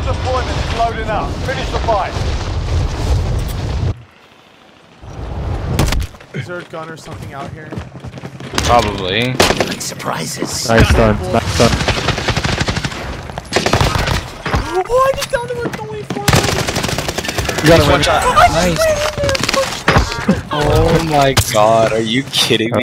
deployment is loading up. Finish the fight. Is there a gun or something out here? Probably. Like surprises. Nice stun. Nice stun. Oh, I just down there with only 4 minutes. You got him. Nice. Oh my god, are you kidding me?